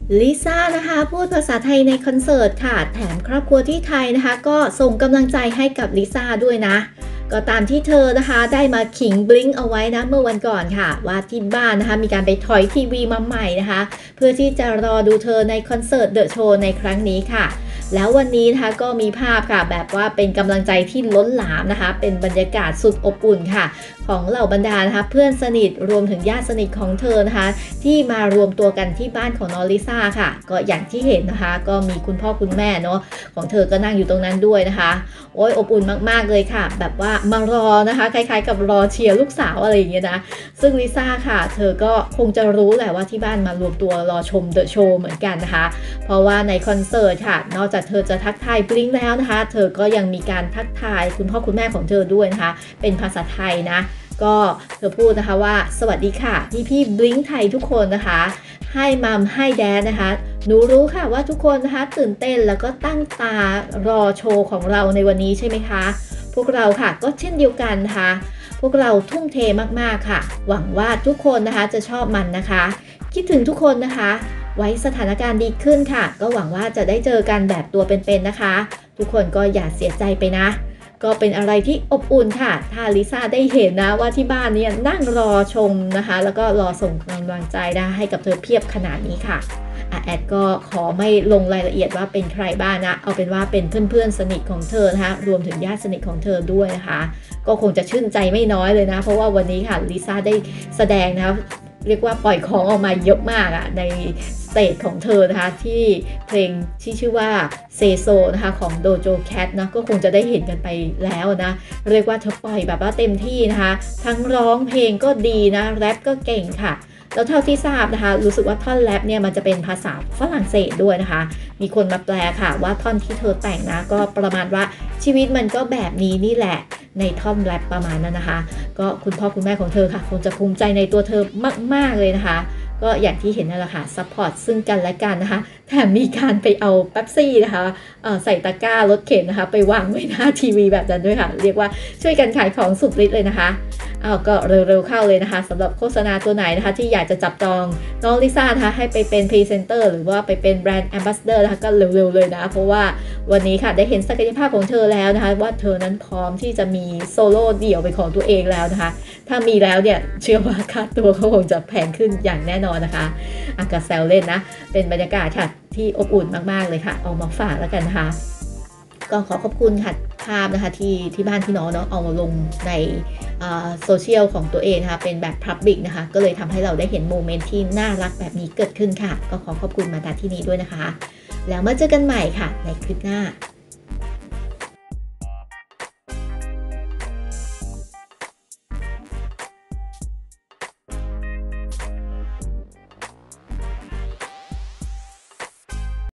ลิซ่านะคะพูดภาษาไทยในคอนเสิร์ตค่ะแถมครอบครัวที่ไทยนะคะก็ส่งกำลังใจให้กับลิซ่าด้วยนะก็ตามที่เธอนะคะได้มาขิงบลิงเอาไว้นะเมื่อวันก่อนค่ะว่าที่บ้านนะคะมีการไปถอยทีวีมาใหม่นะคะเพื่อที่จะรอดูเธอในคอนเสิร์ตเดอะโชว์ในครั้งนี้ค่ะแล้ววันนี้นะคะก็มีภาพค่ะแบบว่าเป็นกำลังใจที่ล้นหลามนะคะเป็นบรรยากาศสุดอบอุ่นค่ะของเหล่าบรรดานะคะเพื่อนสนิทรวมถึงญาติสนิทของเธอนะคะที่มารวมตัวกันที่บ้านของน้องลิซ่าค่ะก็อย่างที่เห็นนะคะก็มีคุณพ่อคุณแม่เนาะของเธอก็นั่งอยู่ตรงนั้นด้วยนะคะโอ้ยอบอุ่นมากๆเลยค่ะแบบว่ามารอนะคะคล้ายๆกับรอเชียร์ลูกสาวอะไรอย่างเงี้ยนะซึ่งลิซ่าค่ะเธอก็คงจะรู้แหละว่าที่บ้านมารวมตัวรอชมเดอะโชว์เหมือนกันนะคะเพราะว่าในคอนเสิร์ตค่ะนอกจากเธอจะทักทายบลิงแล้วนะคะเธอก็ยังมีการทักทายคุณพ่อคุณแม่ของเธอด้วยนะคะเป็นภาษาไทยนะก็เธอพูดนะคะว่าสวัสดีค่ะพี่บลิงไทยทุกคนนะคะให้มัมให้แดดนะคะหนูรู้ค่ะว่าทุกคนนะคะตื่นเต้นแล้วก็ตั้งตารอโชว์ของเราในวันนี้ใช่ไหมคะพวกเราค่ะก็เช่นเดียวกันนะคะพวกเราทุ่มเทมากๆค่ะหวังว่าทุกคนนะคะจะชอบมันนะคะคิดถึงทุกคนนะคะไว้สถานการณ์ดีขึ้นค่ะก็หวังว่าจะได้เจอกันแบบตัวเป็นๆนะคะทุกคนก็อย่าเสียใจไปนะก็เป็นอะไรที่อบอุ่นค่ะถ้าลิซ่าได้เห็นนะว่าที่บ้านเนี่ยนั่งรอชมนะคะแล้วก็รอส่งกำลังใจได้ให้กับเธอเพียบขนาดนี้ค่ะแอดก็ขอไม่ลงรายละเอียดว่าเป็นใครบ้างนะเอาเป็นว่าเป็นเพื่อนๆสนิทของเธอนะคะรวมถึงญาติสนิทของเธอด้วยนะคะก็คงจะชื่นใจไม่น้อยเลยนะเพราะว่าวันนี้ค่ะลิซ่าได้แสดงนะคะเรียกว่าปล่อยของออกมาเยอะมากในสเตจของเธอนะคะที่เพลงที่ชื่อว่าเซโซนะคะของโดโจแคทนะก็คงจะได้เห็นกันไปแล้วนะเรียกว่าเธอปล่อยแบบว่าเต็มที่นะคะทั้งร้องเพลงก็ดีนะแรปก็เก่งค่ะแล้วเท่าที่ทราบนะคะรู้สึกว่าท่อนแรปเนี่ยมันจะเป็นภาษาฝรั่งเศสด้วยนะคะมีคนมาแปลค่ะว่าท่อนที่เธอแต่งนะก็ประมาณว่าชีวิตมันก็แบบนี้นี่แหละในท่อนแรปประมาณนั้นนะคะก็คุณพ่อคุณแม่ของเธอค่ะคงจะภูมิใจในตัวเธอมากๆเลยนะคะก็อย่างที่เห็นนั่นแหละค่ะซัพพอร์ตซึ่งกันและกันนะคะแถมมีการไปเอาเป๊ปซี่นะคะใส่ตะกร้ารถเข็นนะคะไปวางไว้หน้าทีวีแบบนั้นด้วยค่ะเรียกว่าช่วยกันขายของสุดฤทธิ์เลยนะคะก็เร็วๆเข้าเลยนะคะสำหรับโฆษณาตัวไหนนะคะที่อยากจะจับจองน้องลิซ่านะคะให้ไปเป็นพรีเซนเตอร์หรือว่าไปเป็นแบรนด์แอมบาสเดอร์นะคะก็เร็วๆเลยนะเพราะว่าวันนี้ค่ะได้เห็นศักยภาพของเธอแล้วนะคะว่าเธอนั้นพร้อมที่จะมีโซโล่เดี่ยวเป็นของตัวเองแล้วนะคะถ้ามีแล้วเนี่ยเชื่อว่าค่าตัวเขาคงจะแพงขึ้นอย่างแน่นอนนะคะก็แซวเล่นนะเป็นบรรยากาศค่ะที่อบอุ่นมากๆเลยค่ะเอามาฝากแล้วกันนะคะก็ขอขอบคุณค่ะภาพนะคะที่บ้านที่น้องเนาะเอามาลงในโซเชียลของตัวเองนะคะเป็นแบบพับลิกนะคะก็เลยทำให้เราได้เห็นโมเมนต์ที่น่ารักแบบนี้เกิดขึ้นค่ะก็ขอขอบคุณมาณที่นี้ด้วยนะคะแล้วมาเจอกันใหม่ค่ะในคลิปหน้า